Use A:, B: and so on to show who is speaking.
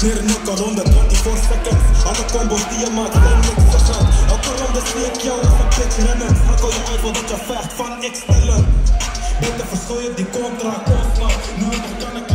A: neer in elke ronde, 24 seconds. Alle combos die je maakt zijn niks zeggen. Elke ronde zie ik jou als een bitch rennen. Hakkel je uit dat je vecht van ik stellen. Beter verstoor je die contra constant. Nu nog kan ik